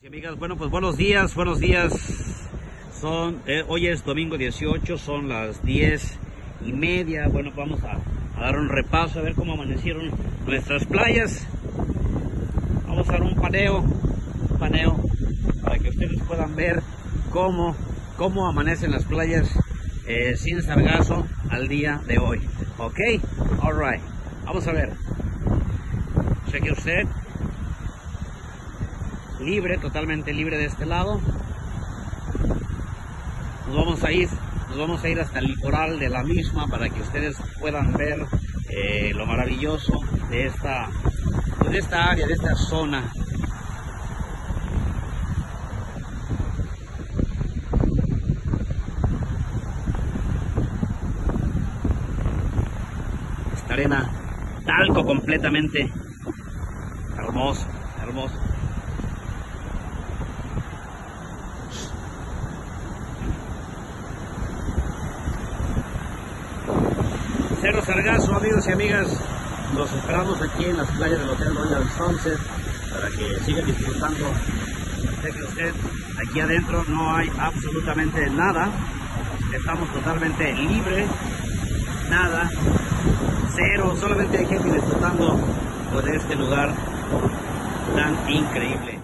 Y amigas, bueno, pues buenos días. Hoy es domingo 18, son las 10:30. Bueno, vamos a dar un repaso, a ver cómo amanecieron nuestras playas. Vamos a dar un paneo para que ustedes puedan ver cómo amanecen las playas sin sargazo al día de hoy. Ok, alright, vamos a ver. Cheque usted. Libre, totalmente libre de este lado. Nos vamos a ir hasta el litoral de la misma para que ustedes puedan ver lo maravilloso de esta área, de esta zona. Esta arena talco completamente hermoso. Cero sargazo, amigos y amigas. Los esperamos aquí en las playas del Hotel Royal Sunset para que sigan disfrutando. Cheque usted, aquí adentro no hay absolutamente nada. Estamos totalmente libres. Nada. Cero. Solamente hay gente disfrutando de este lugar tan increíble.